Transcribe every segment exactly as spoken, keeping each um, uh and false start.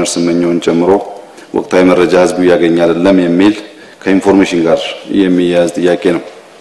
ኢንጂነር ስመኘውን ጨምሮ ወቅታዊ መረጃ ህዝቡ ያገኛል አይደለም የሚል ከኢንፎርሜሽን ጋር የሚያያዝ ጥያቄ ነው።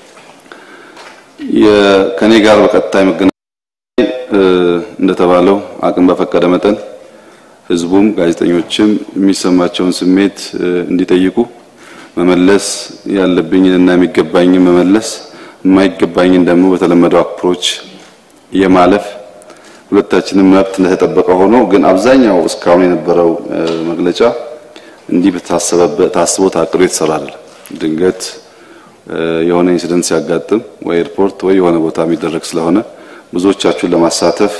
የከኔ ጋር በቀጣይ መገናኘት እንደተባለው አቅም በፈቀደ መጠን ህዝቡም ጋዜጠኞችም የሚሰማቸውን ስሜት እንዲጠይቁ መመለስ ያለብኝና የሚገባኝ መመለስ የማይገባኝን ደግሞ በተለመደው አፕሮች የማለፍ ሁለታችንም መብት እንደተጠበቀ ሆኖ ግን አብዛኛው እስካሁን የነበረው መግለጫ እንዲህ በታሰበበት ታስቦ ታቅዶ የተሰራ አይደለም። ድንገት የሆነ ኢንሲደንት ሲያጋጥም ወይ ኤርፖርት ወይ የሆነ ቦታ የሚደረግ ስለሆነ ብዙዎቻችሁን ለማሳተፍ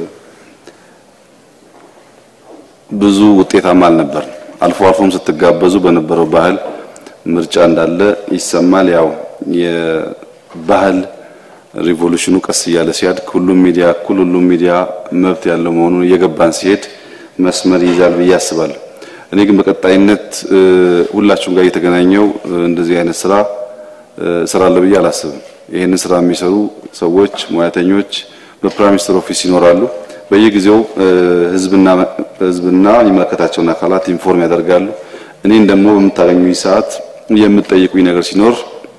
ብዙ ውጤታማ አልነበር። አልፎ አልፎም ስትጋበዙ በነበረው ባህል ምርጫ እንዳለ ይሰማል። ያው የባህል ሪቮሉሽኑ ቀስ ያለ ሲያድግ ሁሉም ሚዲያ ሁሉም ሚዲያ መብት ያለው መሆኑን እየገባን ሲሄድ መስመር ይዛል ብዬ አስባለሁ። እኔ ግን በቀጣይነት ሁላችሁም ጋር እየተገናኘው እንደዚህ አይነት ስራ ስራለው ብዬ አላስብም። ይሄን ስራ የሚሰሩ ሰዎች ሙያተኞች በፕራይም ሚኒስተር ኦፊስ ይኖራሉ። በየጊዜው ህዝብና ህዝብና የሚመለከታቸውን አካላት ኢንፎርም ያደርጋሉ። እኔን ደግሞ በመታገኙኝ ሰዓት የምትጠይቁኝ ነገር ሲኖር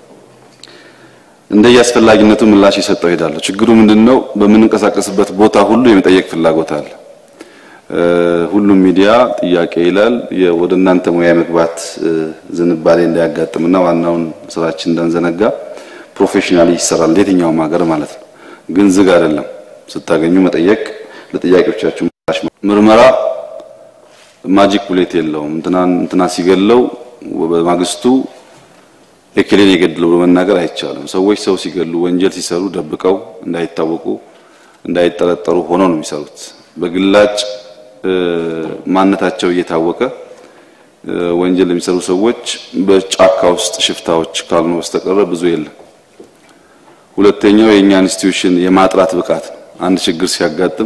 እንደያስፈልግነቱ ምላሽ ይሰጠው ይሄዳል። ችግሩ ምንድነው? በመንቀሳቀስበት ቦታ ሁሉ የመጠየቅ ፍላጎት አለ። ሁሉም ሚዲያ ጥያቄ ይላል። ወደ እናንተ ሙያ መግባት ዝንባሌ እንዳያጋጥምና ዋናውን ስራችን እንዳንዘነጋ ፕሮፌሽናሊ ይሰራል የትኛውም ሀገር ማለት ነው። ግን ዝግ አይደለም። ስታገኙ መጠየቅ ለጥያቄዎቻችሁ ምላሽ ምርመራ ማጂክ ቡሌት የለውም። እንትናን እንትና ሲገለው በማግስቱ እከሌን የገደለው በመናገር አይቻልም። ሰዎች ሰው ሲገሉ ወንጀል ሲሰሩ ደብቀው እንዳይታወቁ እንዳይጠረጠሩ ሆኖ ነው የሚሰሩት። በግላጭ ማንነታቸው እየታወቀ ወንጀል የሚሰሩ ሰዎች በጫካ ውስጥ ሽፍታዎች ካልሆነ በስተቀር ብዙ የለም። ሁለተኛው የኛ ኢንስቲትዩሽን የማጥራት ብቃት ነው። አንድ ችግር ሲያጋጥም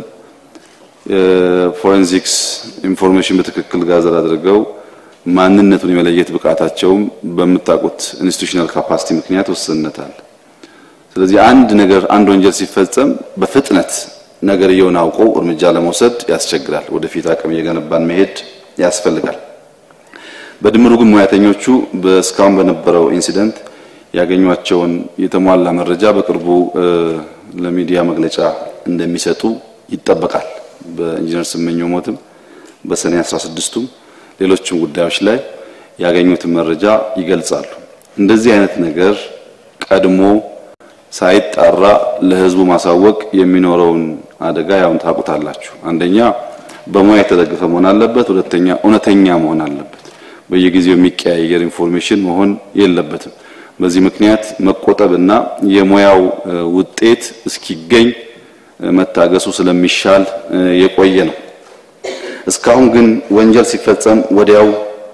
ፎሬንሲክስ ኢንፎርሜሽን በትክክል ጋዘር አድርገው ማንነቱን የመለየት ብቃታቸውም በመጣቁት ኢንስቲትዩሽናል ካፓሲቲ ምክንያት ወሰነታል። ስለዚህ አንድ ነገር አንድ ወንጀል ሲፈጸም በፍጥነት ነገር ይሆናውቀው እርምጃ ለመውሰድ ያስቸግራል። ወደፊት አቅም እየገነባን መሄድ ያስፈልጋል። በድምሩ ግን ሙያተኞቹ በስካም በነበረው ኢንሲደንት ያገኙአቸውን የተሟላ መረጃ በቅርቡ ለሚዲያ መግለጫ እንደሚሰጡ ይጠበቃል። በኢንጂነር ስመኘው ሞትም በሰኔ አስራ ስድስቱም ሌሎችም ጉዳዮች ላይ ያገኙትን መረጃ ይገልጻሉ። እንደዚህ አይነት ነገር ቀድሞ ሳይጣራ ለህዝቡ ማሳወቅ የሚኖረውን አደጋ ያውን ታውቁታላችሁ። አንደኛ በሙያ የተደገፈ መሆን አለበት። ሁለተኛ እውነተኛ መሆን አለበት። በየጊዜው የሚቀያየር ኢንፎርሜሽን መሆን የለበትም። በዚህ ምክንያት መቆጠብና የሙያው ውጤት እስኪገኝ መታገሱ ስለሚሻል የቆየ ነው። እስካሁን ግን ወንጀል ሲፈጸም ወዲያው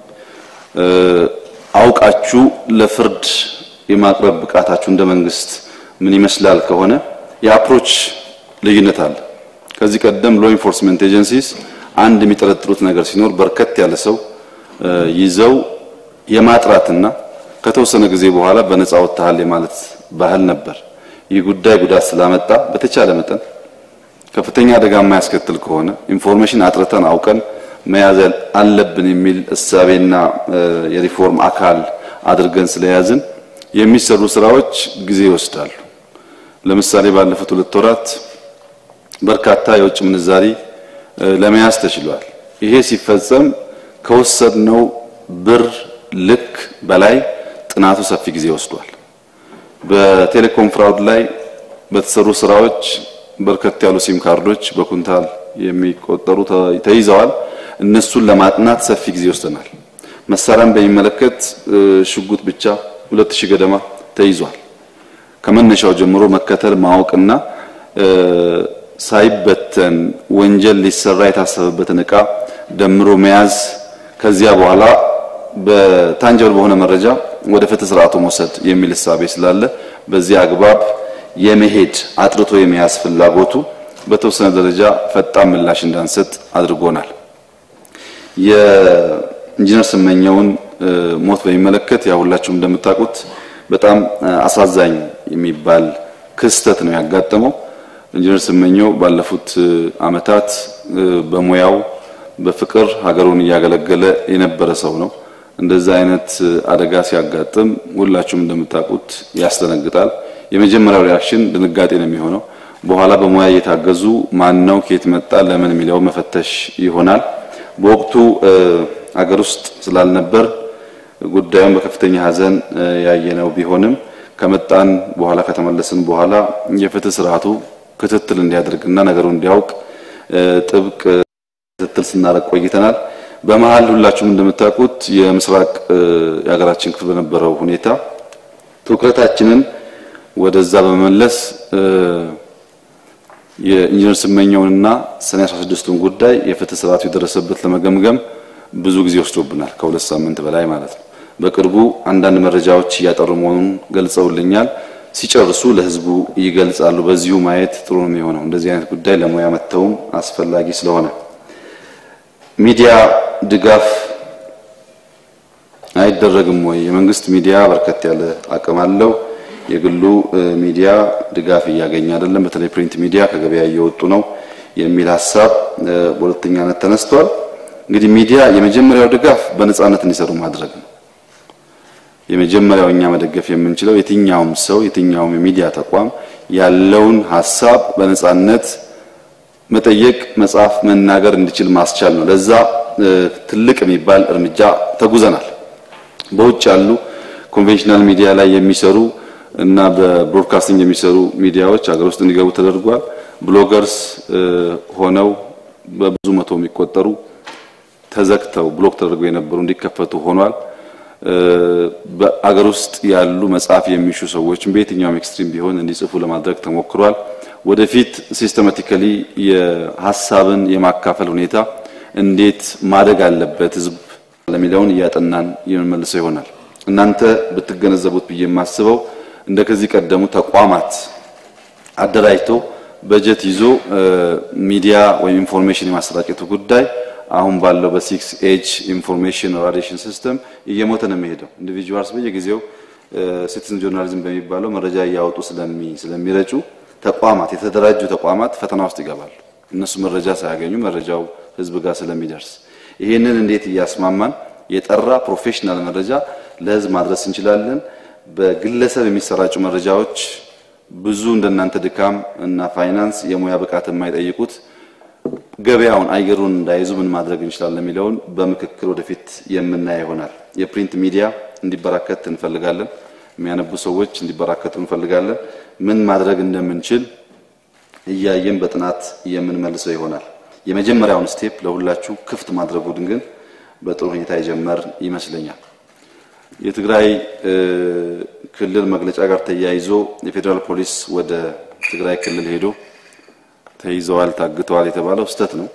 አውቃችሁ ለፍርድ የማቅረብ ብቃታችሁ እንደ መንግስት ምን ይመስላል ከሆነ የአፕሮች ልዩነት አለ። ከዚህ ቀደም ሎ ኢንፎርስመንት ኤጀንሲስ አንድ የሚጠረጥሩት ነገር ሲኖር በርከት ያለ ሰው ይዘው የማጥራትና ከተወሰነ ጊዜ በኋላ በነፃ ወጣሃል ማለት ባህል ነበር። ይህ ጉዳይ ጉዳት ስላመጣ በተቻለ መጠን ከፍተኛ አደጋ የማያስከትል ከሆነ ኢንፎርሜሽን አጥርተን አውቀን መያዝ አለብን የሚል እሳቤና የሪፎርም አካል አድርገን ስለያዝን የሚሰሩ ስራዎች ጊዜ ይወስዳሉ። ለምሳሌ ባለፉት ሁለት ወራት በርካታ የውጭ ምንዛሪ ለመያዝ ተችሏል። ይሄ ሲፈጸም ከወሰድነው ብር ልክ በላይ ጥናቱ ሰፊ ጊዜ ወስዷል። በቴሌኮም ፍራውድ ላይ በተሰሩ ስራዎች በርከት ያሉ ሲም ካርዶች በኩንታል የሚቆጠሩ ተይዘዋል። እነሱን ለማጥናት ሰፊ ጊዜ ወስደናል። መሳሪያን በሚመለከት ሽጉጥ ብቻ ሁለት ሺህ ገደማ ተይዟል። ከመነሻው ጀምሮ መከተል ማወቅና ሳይበተን ወንጀል ሊሰራ የታሰበበትን ዕቃ ደምሮ መያዝ ከዚያ በኋላ በታንጀብል በሆነ መረጃ ወደ ፍትህ ስርዓቱ መውሰድ የሚል ሐሳብ ስላለ በዚህ አግባብ የመሄድ አጥርቶ የሚያስ ፍላጎቱ በተወሰነ ደረጃ ፈጣን ምላሽ እንዳንሰጥ አድርጎናል። የኢንጂነር ስመኘውን ሞት በሚመለከት ያው ሁላችሁም እንደምታውቁት በጣም አሳዛኝ የሚባል ክስተት ነው ያጋጠመው። ኢንጂነር ስመኘው ባለፉት አመታት በሙያው በፍቅር ሀገሩን ያገለገለ የነበረ ሰው ነው እንደዛ አይነት አደጋ ሲያጋጥም ሁላችሁም እንደምታውቁት ያስደነግጣል የመጀመሪያው ሪአክሽን ድንጋጤ ነው የሚሆነው በኋላ በሙያ የታገዙ ማን ነው ከየት መጣ ለምን የሚለው መፈተሽ ይሆናል በወቅቱ ሀገር ውስጥ ስላልነበር ጉዳዩን በከፍተኛ ሀዘን ያየነው ቢሆንም ከመጣን በኋላ ከተመለስን በኋላ የፍትህ ስርዓቱ ክትትል እንዲያደርግና ነገሩን እንዲያውቅ ጥብቅ ክትትል ስናደርግ ቆይተናል በመሃል ሁላችሁም እንደምታውቁት የምስራቅ የሀገራችን ክፍል በነበረው ሁኔታ ትኩረታችንን ወደዛ በመመለስ የኢንጂነር ስመኘውንና ሰኔ አስራ ስድስቱን ጉዳይ የፍትህ ስርዓቱ የደረሰበት ለመገምገም ብዙ ጊዜ ወስዶብናል ከሁለት ሳምንት በላይ ማለት ነው በቅርቡ አንዳንድ መረጃዎች ያጠሩ መሆኑን ገልጸውልኛል ሲጨርሱ ለህዝቡ ይገልጻሉ በዚሁ ማየት ጥሩ ነው የሚሆነው እንደዚህ አይነት ጉዳይ ለሙያ መተውም አስፈላጊ ስለሆነ ሚዲያ ድጋፍ አይደረግም ወይ የመንግስት ሚዲያ በርከት ያለ አቅም አለው የግሉ ሚዲያ ድጋፍ ያገኛ አይደለም በተለይ ፕሪንት ሚዲያ ከገበያ እየወጡ ነው የሚል ሐሳብ በሁለተኛነት ተነስቷል እንግዲህ ሚዲያ የመጀመሪያው ድጋፍ በነጻነት እንዲሰሩ ማድረግ ነው የመጀመሪያውኛ መደገፍ የምንችለው የትኛውም ሰው የትኛውም ሚዲያ ተቋም ያለውን ሐሳብ በነጻነት መጠየቅ መጻፍ መናገር እንዲችል ማስቻል ነው ለዛ ትልቅ የሚባል እርምጃ ተጉዘናል በውጭ ያሉ ኮንቬንሽናል ሚዲያ ላይ የሚሰሩ እና በብሮድካስቲንግ የሚሰሩ ሚዲያዎች ሀገር ውስጥ እንዲገቡ ተደርጓል ብሎገርስ ሆነው በብዙ መቶ የሚቆጠሩ ተዘክተው ብሎክ ተደርገው የነበሩ እንዲከፈቱ ሆኗል በአገር ውስጥ ያሉ መጻፍ የሚሹ ሰዎች በየትኛውም ኤክስትሪም ቢሆን እንዲጽፉ ለማድረግ ተሞክሯል ወደፊት ሲስተማቲካሊ የሐሳብን የማካፈል ሁኔታ እንዴት ማደግ አለበት ህዝብ ለሚለውን ያጠናን የምንመልሰው ይሆናል እናንተ ብትገነዘቡት በየማስበው እንደከዚህ ቀደሙ ተቋማት አደራጅቶ በጀት ይዞ ሚዲያ ወይ ኢንፎርሜሽን የማሰራጨቱ ጉዳይ አሁን ባለው በሲክስ ኤጅ ኢንፎርሜሽን ራዲዬሽን ሲስተም እየሞተ ነው የሚሄደው ኢንዲቪጁዋልስ በየጊዜው ሲቲዝን ጆርናሊዝም በሚባለው መረጃ ያወጡ ስለሚ ስለሚረጩ ተቋማት የተደራጁ ተቋማት ፈተና ውስጥ ይገባሉ እነሱ መረጃ ሳያገኙ መረጃው ህዝብ ጋር ስለሚደርስ ይሄንን እንዴት ያስማማን የጠራ ፕሮፌሽናል መረጃ ለህዝብ ማድረስ እንችላለን በግለሰብ የሚሰራጩ መረጃዎች ብዙ እንደናንተ ድካም እና ፋይናንስ የሙያ ብቃት የማይጠይቁት ገበያውን አየሩን እንዳይዙ ምን ማድረግ እንችላለን የሚለውን በመከክር ወደፊት የምናየው ይሆናል የፕሪንት ሚዲያ እንዲበራከት እንፈልጋለን የሚያነቡ ሰዎች እንዲበራከቱ እንፈልጋለን ምን ማድረግ እንደምንችል እያየን በጥናት የምንመልሰው ይሆናል የመጀመሪያውን ስቴፕ ለሁላችሁ ክፍት ማድረጉ ግን በጥሩ ሁኔታ ይጀመር ይመስለኛል የትግራይ ክልል መግለጫ ጋር ተያይዞ የፌደራል ፖሊስ ወደ ትግራይ ክልል ሄዶ ተይዘዋል ታግተዋል የተባለው ስተት ነው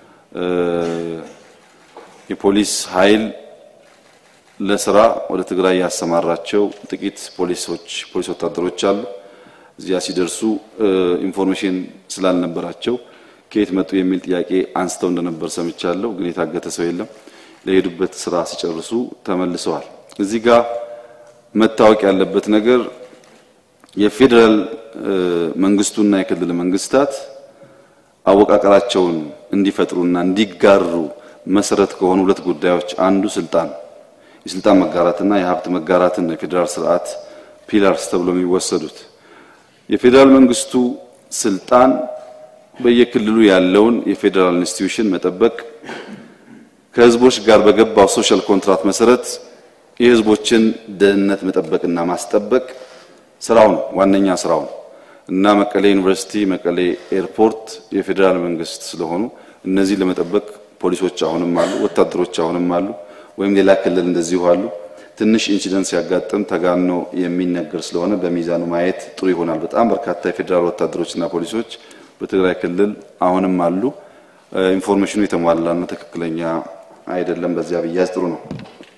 የፖሊስ ኃይል ለስራ ወደ ትግራይ ያሰማራቸው ጥቂት ፖሊሶች ፖሊስ ወታደሮች አሉ እዚያ ሲደርሱ ኢንፎርሜሽን ስላልነበራቸው ከየት መጡ የሚል ጥያቄ አንስተው እንደነበር ሰምቻለሁ ግን የታገተ ሰው የለም ለሄዱበት ስራ ሲጨርሱ ተመልሰዋል እዚህ ጋር መታወቅ ያለበት ነገር የፌደራል መንግስቱና የክልል መንግስታት አወቃቀራቸውን እንዲፈጥሩና እንዲጋሩ መሰረት ከሆኑ ሁለት ጉዳዮች አንዱ ስልጣን የስልጣን መጋራትና የሀብት መጋራትን የፌደራል ስርዓት ፒላርስ ተብሎ የሚወሰዱት የፌደራል መንግስቱ ስልጣን በየክልሉ ያለውን የፌደራል ኢንስቲትዩሽን መጠበቅ ከህዝቦች ጋር በገባው ሶሻል ኮንትራክት መሰረት የህዝቦችን ደህንነት መጠበቅና ማስጠበቅ ስራው ነው ዋነኛ ስራው እና መቀሌ ዩኒቨርሲቲ መቀሌ ኤርፖርት የፌደራል መንግስት ስለሆኑ እነዚህ ለመጠበቅ ፖሊሶች አሁንም አሉ ወታደሮች አሁንም አሉ ወይም ሌላ ክልል እንደዚሁ አሉ ትንሽ ኢንሲደንስ ያጋጠም ተጋኖ የሚነገር ስለሆነ በሚዛኑ ማየት ጥሩ ይሆናል በጣም በርካታ የፌደራል ወታደሮችና ፖሊሶች በትግራይ ክልል አሁንም አሉ ኢንፎርሜሽኑ የተሟላና ተከክለኛ አይደለም በዚያ ቢያዝ ጥሩ ነው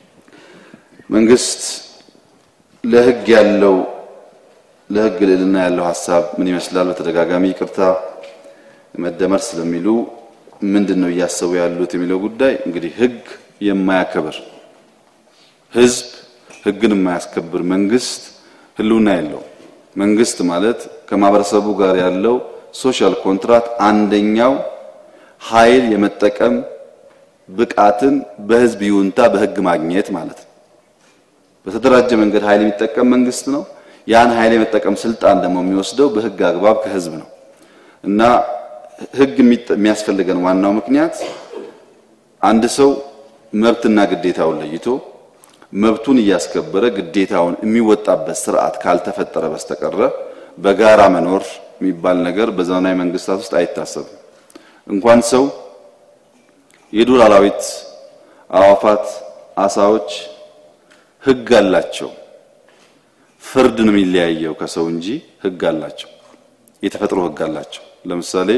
መንግስት ለህግ ያለው ለህግ ልዕልና ያለው ሐሳብ ምን ይመስላል በተደጋጋሚ ይቅርታ መደመር ስለሚሉ ምንድነው ያያሰቡ ያሉት የሚለው ጉዳይ እንግዲህ ህግ የማያከብር ህዝብ ህግን የማያስከብር መንግስት ህልውና ያለው መንግስት ማለት ከማህበረሰቡ ጋር ያለው ሶሻል ኮንትራክት አንደኛው ኃይል የመጠቀም ብቃትን በህዝብ ይሁንታ በህግ ማግኘት ማለት ነው። በተደራጀ መንገድ ኃይል የሚጠቀም መንግስት ነው። ያን ኃይል የመጠቀም ስልጣን ደግሞ የሚወስደው በህግ አግባብ ከህዝብ ነው እና ህግ የሚያስፈልገን ዋናው ምክንያት አንድ ሰው መብትና ግዴታውን ለይቶ መብቱን እያስከበረ ግዴታውን የሚወጣበት ስርዓት ካልተፈጠረ በስተቀር በጋራ መኖር የሚባል ነገር በዘመናዊ መንግስታት ውስጥ አይታሰብም። እንኳን ሰው የዱር አራዊት፣ አዋፋት፣ አሳዎች ህግ አላቸው። ፍርድ ነው የሚለያየው ከሰው እንጂ ህግ አላቸው። የተፈጥሮ ህግ አላቸው። ለምሳሌ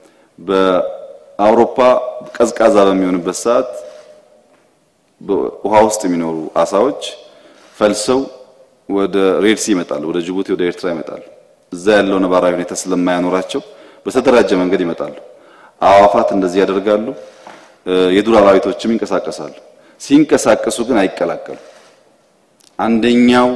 በአውሮፓ ቀዝቃዛ በሚሆንበት ሰዓት በውሃ ውስጥ የሚኖሩ አሳዎች ፈልሰው ወደ ሬድ ሲ ይመጣሉ፣ ወደ ጅቡቲ ወደ ኤርትራ ይመጣሉ። እዛ ያለው ነባራዊ ሁኔታ ስለማያኖራቸው በተደራጀ መንገድ ይመጣሉ። አዋፋት እንደዚህ ያደርጋሉ። የዱር አራዊቶችም ይንቀሳቀሳሉ። ሲንቀሳቀሱ ግን አይቀላቀሉ። አንደኛው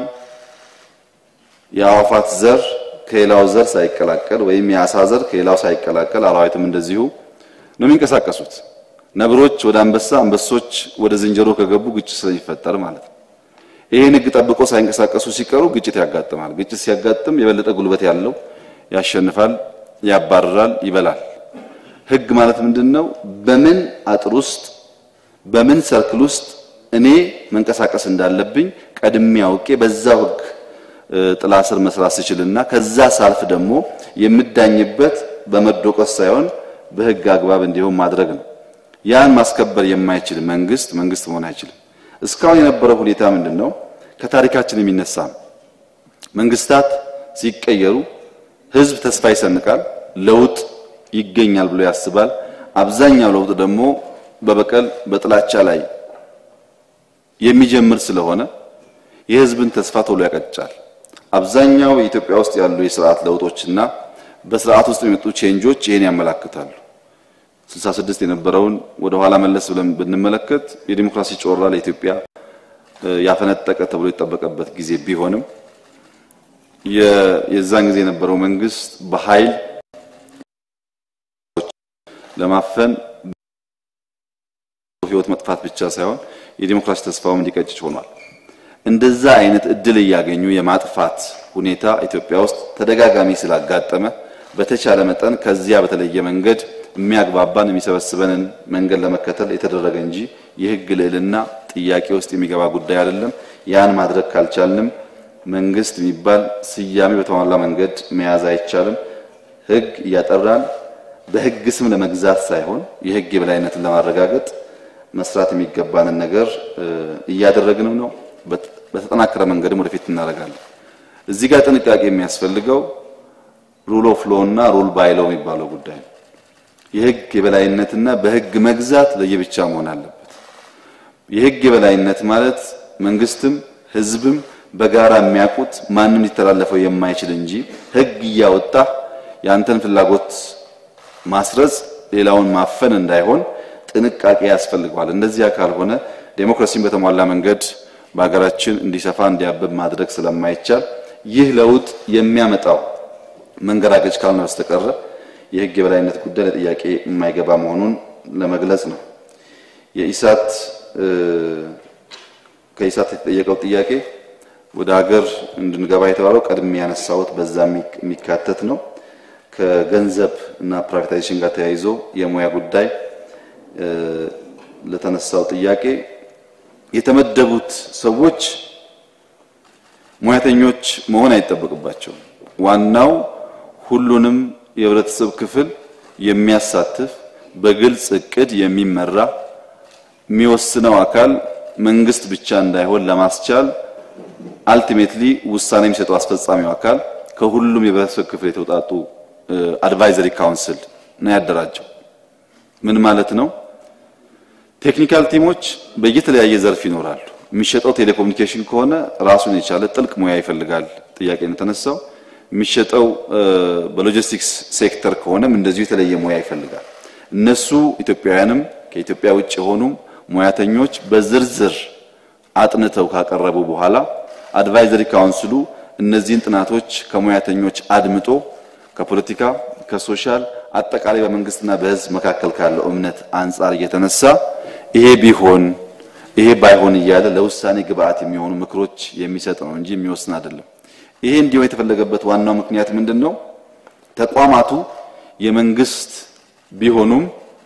የአዋፋት ዘር ከሌላው ዘር ሳይቀላቀል ወይም የአሳ ዘር ከሌላው ሳይቀላቀል አራዊትም እንደዚሁ ነው የሚንቀሳቀሱት። ነብሮች ወደ አንበሳ፣ አንበሶች ወደ ዝንጀሮ ከገቡ ግጭት ስለሚፈጠር ማለት ነው። ይሄን ህግ ጠብቆ ሳይንቀሳቀሱ ሲቀሩ ግጭት ያጋጥማል። ግጭት ሲያጋጥም የበለጠ ጉልበት ያለው ያሸንፋል፣ ያባርራል፣ ይበላል። ህግ ማለት ምንድነው? በምን አጥር ውስጥ በምን ሰርክል ውስጥ እኔ መንቀሳቀስ እንዳለብኝ ቀድሜ አውቄ በዛው ህግ ጥላ ስር መስራት ሲችልና ከዛ ሳልፍ ደግሞ የምዳኝበት በመዶቀስ ሳይሆን በህግ አግባብ እንዲሆን ማድረግ ነው። ያን ማስከበር የማይችል መንግስት መንግስት መሆን አይችልም። እስካሁን የነበረው ሁኔታ ምንድነው? ከታሪካችን የሚነሳ መንግስታት ሲቀየሩ ህዝብ ተስፋ ይሰንቃል፣ ለውጥ ይገኛል ብሎ ያስባል። አብዛኛው ለውጥ ደግሞ በበቀል በጥላቻ ላይ የሚጀምር ስለሆነ የህዝብን ተስፋ ቶሎ ያቀጫል። አብዛኛው ኢትዮጵያ ውስጥ ያሉ የሥርዓት ለውጦችና በሥርዓት ውስጥ የሚመጡ ቼንጆች ይሄን ያመለክታሉ። ስልሳ ስድስት የነበረውን ወደ ኋላ መለስ ብለን ብንመለከት የዲሞክራሲ ጮራ ለኢትዮጵያ ያፈነጠቀ ተብሎ የተጠበቀበት ጊዜ ቢሆንም የዛን ጊዜ የነበረው መንግስት በኃይል ለማፈን ህይወት መጥፋት ብቻ ሳይሆን የዲሞክራሲ ተስፋውም እንዲቀጭጭ ሆኗል። እንደዛ አይነት እድል ያገኙ የማጥፋት ሁኔታ ኢትዮጵያ ውስጥ ተደጋጋሚ ስላጋጠመ በተቻለ መጠን ከዚያ በተለየ መንገድ የሚያግባባን የሚሰበስበንን መንገድ ለመከተል የተደረገ እንጂ የህግ ልዕልና ጥያቄ ውስጥ የሚገባ ጉዳይ አይደለም። ያን ማድረግ ካልቻልንም መንግስት የሚባል ስያሜ በተሟላ መንገድ መያዝ አይቻልም። ህግ ያጠራን በህግ ስም ለመግዛት ሳይሆን የህግ የበላይነትን ለማረጋገጥ መስራት የሚገባንን ነገር እያደረግን ነው። በተጠናከረ መንገድ ወደፊት እናደርጋለን። እዚህ ጋር ጥንቃቄ የሚያስፈልገው ሩል ኦፍ ሎው እና ሩል ባይ ሎው የሚባለው ጉዳይ ነው። የህግ የበላይነትና በህግ መግዛት ለየብቻ መሆን አለበት። የህግ የበላይነት ማለት መንግስትም ህዝብም በጋራ የሚያውቁት ማንንም ሊተላለፈው የማይችል እንጂ ህግ ያወጣ ያንተን ፍላጎት ማስረጽ ሌላውን ማፈን እንዳይሆን ጥንቃቄ ያስፈልጋል። እንደዚህ ካልሆነ ዴሞክራሲን በተሟላ መንገድ በአገራችን እንዲሰፋ እንዲያብብ ማድረግ ስለማይቻል ይህ ለውጥ የሚያመጣው መንገራገጭ ካልሆነ በስተቀር የህግ የበላይነት ጉዳይ ለጥያቄ የማይገባ መሆኑን ለመግለጽ ነው። የኢሳት ከኢሳት የተጠየቀው ጥያቄ ወደ ሀገር እንድንገባ የተባለው ቀድሜ ያነሳውት በዛ የሚካተት ነው። ከገንዘብ እና ፕራይቬታይዜሽን ጋር ተያይዞ የሙያ ጉዳይ ለተነሳው ጥያቄ የተመደቡት ሰዎች ሙያተኞች መሆን አይጠበቅባቸው። ዋናው ሁሉንም የህብረተሰብ ክፍል የሚያሳትፍ በግልጽ እቅድ የሚመራ የሚወስነው አካል መንግስት ብቻ እንዳይሆን ለማስቻል አልቲሜትሊ ውሳኔ የሚሰጠው አስፈጻሚው አካል ከሁሉም የህብረተሰብ ክፍል የተውጣጡ አድቫይዘሪ ካውንስል ነው ያደራጀው። ምን ማለት ነው? ቴክኒካል ቲሞች በየተለያየ ዘርፍ ይኖራሉ። የሚሸጠው ቴሌኮሙኒኬሽን ከሆነ ራሱን የቻለ ጥልቅ ሙያ ይፈልጋል። ጥያቄ ነው ተነሳው። የሚሸጠው በሎጂስቲክስ ሴክተር ከሆነም እንደዚሁ የተለየ ሙያ ይፈልጋል። እነሱ ኢትዮጵያውያንም ከኢትዮጵያ ውጭ ሆኑ ሙያተኞች በዝርዝር አጥንተው ካቀረቡ በኋላ አድቫይዘሪ ካውንስሉ እነዚህን ጥናቶች ከሙያተኞች አድምጦ ከፖለቲካ ከሶሻል አጠቃላይ በመንግስትና በህዝብ መካከል ካለው እምነት አንፃር እየተነሳ ይሄ ቢሆን ይሄ ባይሆን እያለ ለውሳኔ ግብአት የሚሆኑ ምክሮች የሚሰጥ ነው እንጂ የሚወስን አይደለም። ይሄ እንዲሁ የተፈለገበት ዋናው ምክንያት ምንድነው? ተቋማቱ የመንግስት ቢሆኑም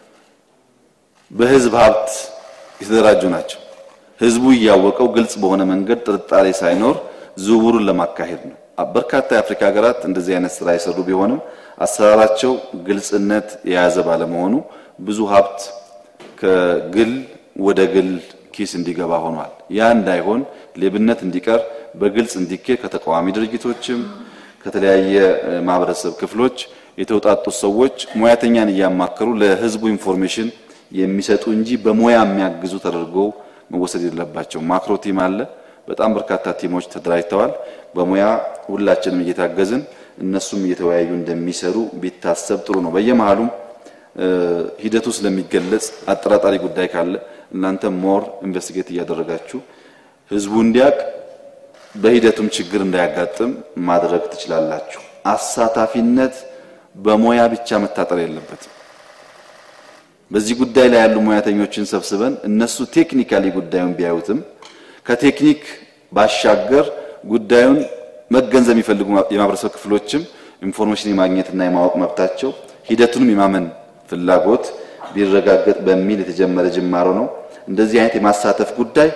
በህዝብ ሀብት የተደራጁ ናቸው። ህዝቡ ያወቀው ግልጽ በሆነ መንገድ ጥርጣሬ ሳይኖር ዝውውሩን ለማካሄድ ነው። በርካታ የአፍሪካ ሀገራት እንደዚህ አይነት ስራ ይሰሩ ቢሆንም አሰራራቸው ግልጽነት የያዘ ባለመሆኑ ብዙ ሀብት ከግል ወደ ግል ኪስ እንዲገባ ሆኗል። ያ እንዳይሆን ሌብነት እንዲቀር በግልጽ እንዲከ ከተቃዋሚ ድርጅቶችም ከተለያየ ማህበረሰብ ክፍሎች የተውጣጡ ሰዎች ሙያተኛን ያማከሩ ለህዝቡ ኢንፎርሜሽን የሚሰጡ እንጂ በሙያ የሚያግዙ ተደርጎ መወሰድ የለባቸው። ማክሮ ቲም አለ። በጣም በርካታ ቲሞች ተደራጅተዋል። በሙያ ሁላችንም እየታገዝን እነሱም እየተወያዩ እንደሚሰሩ ቢታሰብ ጥሩ ነው። በየመሃሉም ሂደቱ ስለሚገለጽ አጠራጣሪ ጉዳይ ካለ እናንተ ሞር ኢንቨስቲጌት እያደረጋችሁ ህዝቡ እንዲያቅ በሂደቱም ችግር እንዳያጋጥም ማድረግ ትችላላችሁ። አሳታፊነት በሙያ ብቻ መታጠር የለበትም። በዚህ ጉዳይ ላይ ያሉ ሙያተኞችን ሰብስበን እነሱ ቴክኒካሊ ጉዳዩን ቢያዩትም ከቴክኒክ ባሻገር ጉዳዩን መገንዘብ የሚፈልጉ የማህበረሰብ ክፍሎችም ኢንፎርሜሽን የማግኘትና የማወቅ መብታቸው ሂደቱንም የማመን ፍላጎት ቢረጋገጥ በሚል የተጀመረ ጅማሮ ነው። እንደዚህ አይነት የማሳተፍ ጉዳይ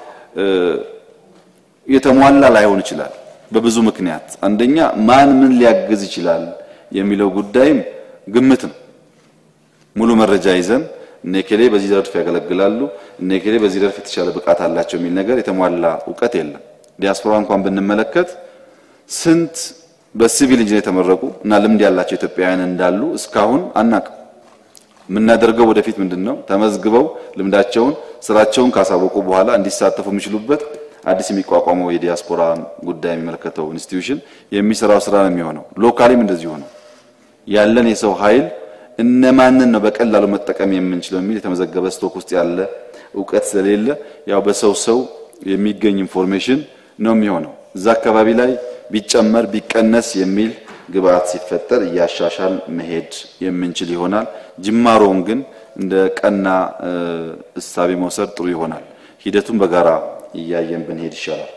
የተሟላ ላይሆን ይችላል በብዙ ምክንያት። አንደኛ ማን ምን ሊያግዝ ይችላል የሚለው ጉዳይም ግምት ነው። ሙሉ መረጃ ይዘን ነከሌ በዚህ ዘርፍ ያገለግላሉ ነከሌ በዚህ ዘርፍ የተሻለ ብቃት አላቸው የሚል ነገር የተሟላ ዕውቀት የለም። ዲያስፖራ እንኳን ብንመለከት ስንት በሲቪል ኢንጂነር የተመረቁ እና ልምድ ያላቸው ኢትዮጵያውያን እንዳሉ እስካሁን አናውቅም። ምናደርገው ወደፊት ምንድነው ተመዝግበው ልምዳቸውን ስራቸውን ካሳወቁ በኋላ እንዲሳተፉ የሚችሉበት አዲስ የሚቋቋመው የዲያስፖራ ጉዳይ የሚመለከተው ኢንስቲትዩሽን የሚሰራው ስራ ነው የሚሆነው። ሎካሊም እንደዚህ ሆነ ያለን የሰው ኃይል እነማንን ነው በቀላሉ መጠቀም የምንችለው የሚል የተመዘገበ ስቶክ ውስጥ ያለ ዕውቀት ስለሌለ ያው በሰው ሰው የሚገኝ ኢንፎርሜሽን ነው የሚሆነው። እዛ አካባቢ ላይ ቢጨመር ቢቀነስ የሚል ግብአት ሲፈጠር ያሻሻል መሄድ የምንችል ይሆናል። ጅማሮን ግን እንደ ቀና እሳቤ መውሰድ ጥሩ ይሆናል። ሂደቱን በጋራ እያየን ብንሄድ ይሻላል።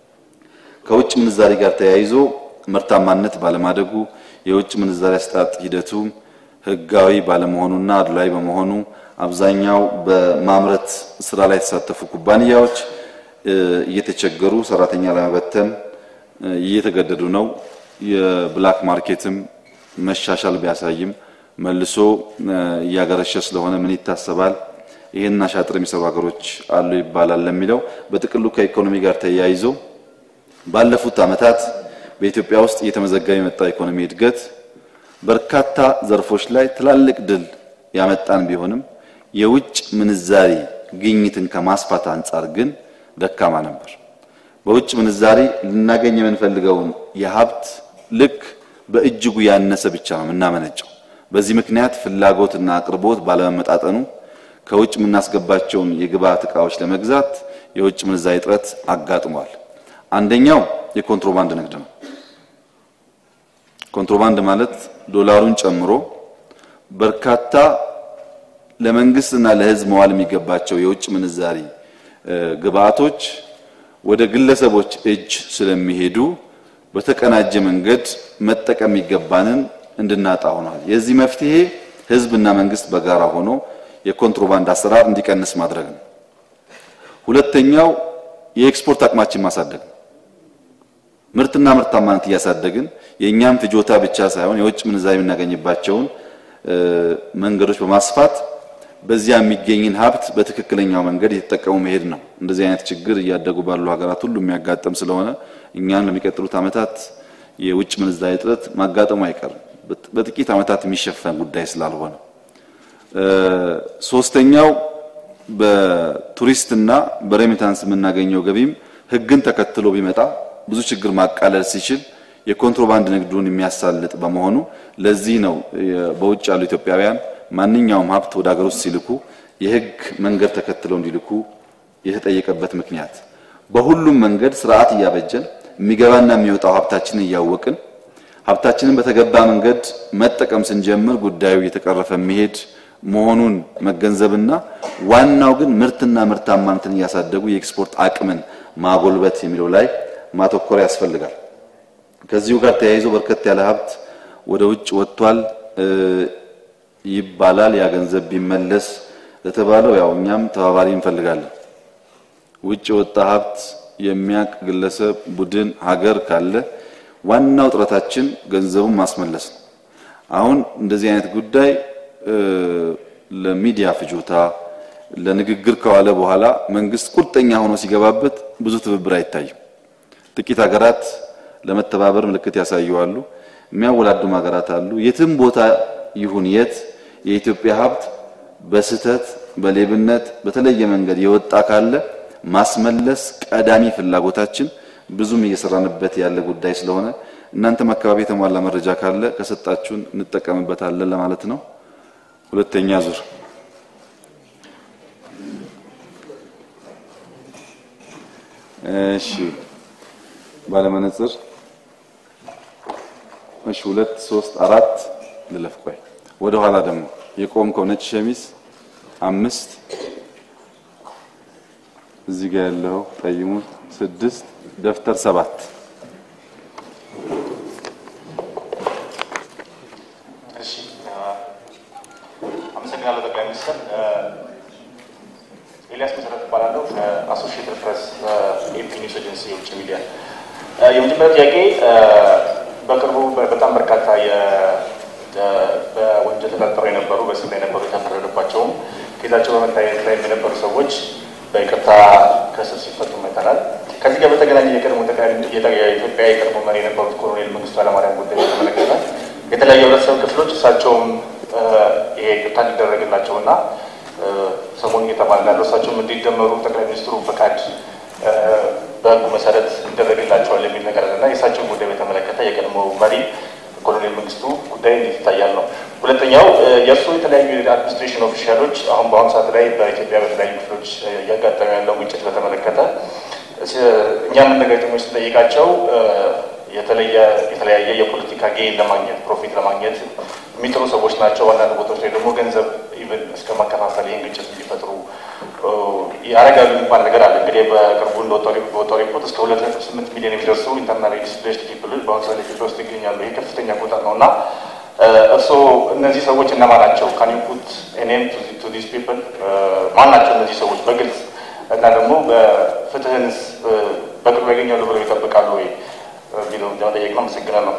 ከውጭ ምንዛሪ ጋር ተያይዞ ምርታማነት ባለማደጉ የውጭ ምንዛሪ አስጣጥ ሂደቱ ህጋዊ ባለመሆኑና አድላይ በመሆኑ አብዛኛው በማምረት ስራ ላይ የተሳተፉ ኩባንያዎች እየተቸገሩ ሰራተኛ ለመበተን እየተገደዱ ነው። የብላክ ማርኬትም መሻሻል ቢያሳይም መልሶ ያገረሸ ስለሆነ ምን ይታሰባል ይሄን አሻጥር የሚሰሩ ሀገሮች አሉ ይባላል ለሚለው በጥቅሉ ከኢኮኖሚ ጋር ተያይዞ ባለፉት አመታት በኢትዮጵያ ውስጥ እየተመዘገበ የመጣው ኢኮኖሚ እድገት በርካታ ዘርፎች ላይ ትላልቅ ድል ያመጣን ቢሆንም የውጭ ምንዛሪ ግኝትን ከማስፋት አንፃር ግን ደካማ ነበር። በውጭ ምንዛሪ ልናገኝ የምንፈልገው የሀብት ልክ በእጅጉ ያነሰ ብቻ ነው እናመነጨው። በዚህ ምክንያት ፍላጎትና አቅርቦት ባለመመጣጠኑ ከውጭ ምናስገባቸውን የግብአት ዕቃዎች ለመግዛት የውጭ ምንዛሪ እጥረት አጋጥሟል። አንደኛው የኮንትሮባንድ ንግድ ነው። ኮንትሮባንድ ማለት ዶላሩን ጨምሮ በርካታ ለመንግስትና ለህዝብ መዋል የሚገባቸው የውጭ ምንዛሪ ግብአቶች ወደ ግለሰቦች እጅ ስለሚሄዱ በተቀናጀ መንገድ መጠቀም ይገባንን እንድናጣ ሆኗል። የዚህ መፍትሄ ህዝብና መንግስት በጋራ ሆኖ የኮንትሮባንድ አሰራር እንዲቀንስ ማድረግ ነው። ሁለተኛው የኤክስፖርት አቅማችን ማሳደግ ነው። ምርትና ምርታማነት ያሳደግን የኛም ፍጆታ ብቻ ሳይሆን የውጭ ምንዛሪ የምናገኝባቸውን መንገዶች በማስፋት በዚያ የሚገኝን ሀብት በትክክለኛው መንገድ እየተጠቀሙ መሄድ ነው። እንደዚህ አይነት ችግር እያደጉ ባሉ ሀገራት ሁሉ የሚያጋጥም ስለሆነ እኛን ለሚቀጥሉት አመታት የውጭ ምንዛሪ እጥረት ማጋጠሙ አይቀርም። በጥቂት አመታት የሚሸፈን ጉዳይ ስላልሆነ ሶስተኛው በቱሪስትና በሬሚታንስ የምናገኘው ገቢም ህግን ተከትሎ ቢመጣ ብዙ ችግር ማቃለል ሲችል የኮንትሮባንድ ንግዱን የሚያሳልጥ በመሆኑ ለዚህ ነው በውጭ ያሉ ኢትዮጵያውያን ማንኛውም ሀብት ወደ ሀገር ውስጥ ሲልኩ የህግ መንገድ ተከትለው እንዲልኩ የተጠየቀበት ምክንያት። በሁሉም መንገድ ስርዓት ያበጀን የሚገባና የሚወጣው ሀብታችንን ያወቅን ሀብታችንን በተገባ መንገድ መጠቀም ስንጀምር ጉዳዩ እየተቀረፈ መሄድ መሆኑን መገንዘብና ዋናው ግን ምርትና ምርታማነትን ያሳደጉ የኤክስፖርት አቅምን ማጎልበት የሚለው ላይ ማተኮር ያስፈልጋል። ከዚሁ ጋር ተያይዞ በርከት ያለ ሀብት ወደ ውጭ ወጥቷል ይባላል። ያ ገንዘብ ቢመለስ ለተባለው ያው እኛም ተባባሪ እንፈልጋለን። ውጭ ወጣ ሀብት የሚያቅ ግለሰብ ቡድን ሀገር ካለ ዋናው ጥረታችን ገንዘቡን ማስመለስ ነው። አሁን እንደዚህ አይነት ጉዳይ ለሚዲያ ፍጆታ ለንግግር ከዋለ በኋላ መንግስት ቁርጠኛ ሆኖ ሲገባበት ብዙ ትብብር አይታይም። ጥቂት ሀገራት ለመተባበር ምልክት ያሳያሉ። የሚያወላዱ ሀገራት አሉ። የትም ቦታ ይሁን የት የኢትዮጵያ ሀብት በስተት በሌብነት በተለየ መንገድ የወጣ ካለ ማስመለስ ቀዳሚ ፍላጎታችን ብዙም እየሰራንበት ያለ ጉዳይ ስለሆነ እናንተም አካባቢ የተሟላ መረጃ ካለ ከሰጣችሁን እንጠቀምበታለን ለማለት ነው። ሁለተኛ ዙር እሺ ባለመነጽር እሺ ሁለት ሶስት አራት ልለፍ ቆይ ወደ ኋላ ደግሞ የቆምከው ነጭ ሸሚዝ አምስት እዚህ ጋር ያለው ጠይሙ ስድስት ደፍተር ሰባት እሺ አመሰግናለሁ ጠቅላይ ሚኒስትር ኤልያስ መሰረት ባላለው ከአሶሺየትድ ፕሬስ ኤፒ ኒውስ ኤጀንሲ የውጭ ሚዲያ የመጀመሪያው ጥያቄ በቅርቡ በጣም በርካታ የ በወንጀል ተጠርጥረው የነበሩ በስም የነበሩ የተፈረደባቸውም ኬዛቸው በመታየት ላይ የነበሩ ሰዎች በይቅርታ ከእስር ሲፈቱ አይተናል። ከዚህ ጋር በተገናኘ የቀድሞ የኢትዮጵያ የቀድሞ መሪ የነበሩት ኮሎኔል መንግስቱ ኃይለማርያም ጉዳይ በተመለከተ የተለያዩ ህብረተሰብ ክፍሎች እሳቸውም ይሄ ይቅርታ እንዲደረግላቸውና ሰሞኑን እየተባለ ያለው እሳቸውም እንዲደመሩ ጠቅላይ ሚኒስትሩ ፈቃድ በህጉ መሰረት ይደረግላቸዋል የሚል ነገር አለና የእሳቸውን ጉዳይ በተመለከተ የቀድሞ መሪ ኮሎኔል መንግስቱ ጉዳይ እንዴት ይታያል ነው። ሁለተኛው የእሱ የተለያዩ አድሚኒስትሬሽን ኦፊሻሎች አሁን በአሁኑ ሰዓት ላይ በኢትዮጵያ በተለያዩ ክፍሎች እያጋጠሙ ያለው ግጭት በተመለከተ እኛም እንደ ጋዜጠኞች ስንጠይቃቸው የተለየ የተለያየ የፖለቲካ ጌን ለማግኘት ፕሮፊት ለማግኘት የሚጥሩ ሰዎች ናቸው። አንዳንድ ቦታዎች ላይ ደግሞ ገንዘብ ኢቭን እስከ ማከፋፈል ይህን ግጭት እንዲፈጥሩ ያረጋሉ የሚባል ነገር አለ። እንግዲህ በቅርቡ እንደወጣው ሪፖርት እስከ ሁለት ነጥብ ስምንት ሚሊዮን የሚደርሱ ኢንተርናሊ ዲስፕሌስድ ፒፕል በአሁኑ ሰዓት ኢትዮጵያ ውስጥ ይገኛሉ። ይህ ከፍተኛ ቁጥር ነው እና እርስዎ እነዚህ ሰዎች እነማን ናቸው? ካን ዩ ፑት ኤ ኔም ቱ ዲስ ፒፕል? ማን ናቸው እነዚህ ሰዎች በግልጽ እና ደግሞ በፍትህንስ በቅርቡ ያገኛሉ ብለው ይጠብቃሉ ወይ ቢለው ለመጠየቅ ነው። አመሰግናለሁ።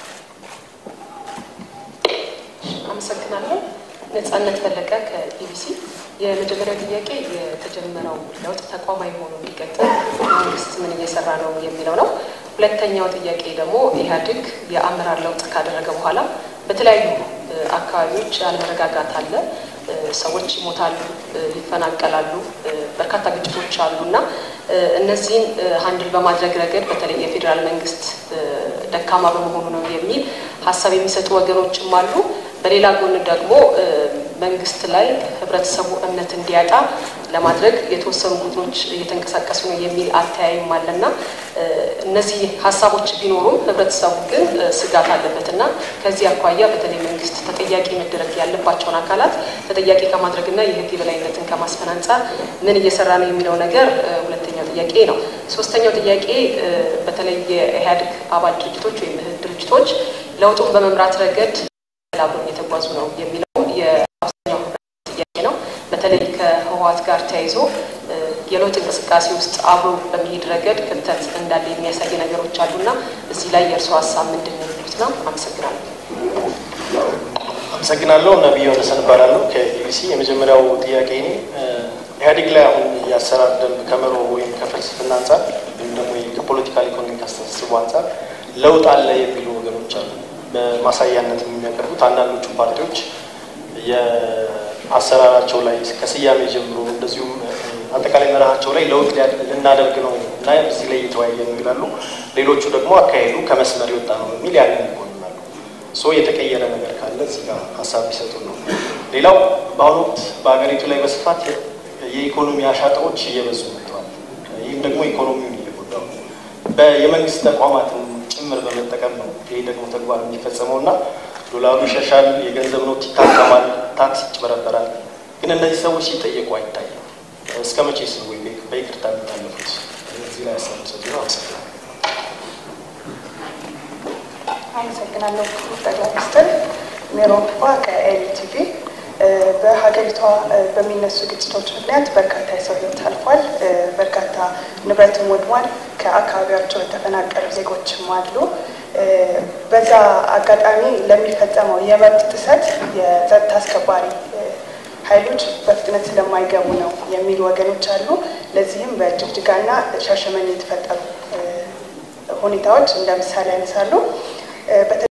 አመሰግናለሁ። ነጻነት ፈለቀ ከኢቢሲ። የመጀመሪያው ጥያቄ የተጀመረው ለውጥ ተቋማዊ ሆኖ እንዲቀጥል መንግስት ምን እየሰራ ነው የሚለው ነው። ሁለተኛው ጥያቄ ደግሞ ኢህአዴግ የአመራር ለውጥ ካደረገ በኋላ በተለያዩ አካባቢዎች አለመረጋጋት አለ፣ ሰዎች ይሞታሉ፣ ይፈናቀላሉ፣ በርካታ ግጭቶች አሉና እነዚህን ሃንድል በማድረግ ረገድ በተለይ የፌደራል መንግስት ደካማ በመሆኑ ነው የሚል ሐሳብ የሚሰጡ ወገኖችም አሉ። በሌላ ጎን ደግሞ መንግስት ላይ ህብረተሰቡ እምነት እንዲያጣ ለማድረግ የተወሰኑ ቡድኖች እየተንቀሳቀሱ ነው የሚል አተያይም አለና እነዚህ ሐሳቦች ቢኖሩም ህብረተሰቡ ግን ስጋት አለበትና ከዚህ አኳያ በተለይ መንግስት ተጠያቂ መደረግ ያለባቸውን አካላት ተጠያቂ ከማድረግና የህግ የበላይነትን ከማስፈን አንጻር ምን እየሰራ ነው የሚለው ነገር ሁለተኛው ጥያቄ ነው። ሶስተኛው ጥያቄ በተለይ የኢህአዴግ አባል ድርጅቶች ወይም ድርጅቶች ለውጡን በመምራት ረገድ አብረው እየተጓዙ ነው የሚለው የአብዛኛው ጥያቄ ነው። በተለይ ከህወሓት ጋር ተያይዞ የለውጥ እንቅስቃሴ ውስጥ አብሮ በሚሄድ ረገድ ክፍተት እንዳለ የሚያሳይ ነገሮች አሉና እዚህ ላይ የእርሱ ሀሳብ ምንድን ነው የሚሉት ነው? አመሰግናለሁ። አመሰግናለሁ። ነብዩ ወሰን እባላለሁ ከኢቢሲ። የመጀመሪያው ጥያቄ እኔ ኢህአዴግ ላይ አሁን ያሰራር ደንብ ከመሮ ወይም ከፍልስፍና አንጻር ወይም ደግሞ ከፖለቲካል ኢኮኖሚክ አስተሳሰብ አንጻር ለውጥ አለ የሚሉ ወገኖች አሉ። በማሳያነት የሚያቀርቡት አንዳንዶቹ ፓርቲዎች የአሰራራቸው ላይ ከስያሜ ጀምሮ እንደዚሁም አጠቃላይ መርሃቸው ላይ ለውጥ ልናደርግ ነው እና እዚህ ላይ እየተወያየን ነው ይላሉ። ሌሎቹ ደግሞ አካሄዱ ከመስመር ይወጣ ነው በሚል ያንን ይኮንናሉ። ሶ የተቀየረ ነገር ካለ እዚህ ጋር ሀሳብ ቢሰጡ ነው። ሌላው በአሁኑ ወቅት በሀገሪቱ ላይ በስፋት የኢኮኖሚ አሻጥሮች እየበዙ መጥተዋል። ይህም ደግሞ ኢኮኖሚውን እየጎዳው የመንግስት ተቋማትን ጭምር በመጠቀም ነው ይሄ ደግሞ ተግባር የሚፈጸመው እና ዶላሩ ይሸሻል የገንዘብ ኖት ይታከማል ታክስ ይጭበረበራል ግን እነዚህ ሰዎች ሲጠየቁ አይታይም እስከመቼስ ነው ወይ በይቅርታ ተጣለፉት እዚህ ላይ አሳሰብ ነው አሰራ አመሰግናለሁ ጠቅላይ ሚኒስትር ሜሮን ፋ ከኤልቲቪ በሀገሪቷ በሚነሱ ግጭቶች ምክንያት በርካታ የሰው ህይወት አልፏል በርካታ ንብረትም ወድሟል ከአካባቢያቸው የተፈናቀሉ ዜጎችም አሉ በዛ አጋጣሚ ለሚፈጸመው የመብት ጥሰት የጸጥታ አስከባሪ ኃይሎች በፍጥነት ስለማይገቡ ነው የሚሉ ወገኖች አሉ ለዚህም በጅግጅጋና ሻሸመኔ የተፈጠሩ ሁኔታዎች እንደምሳሌ ያነሳሉ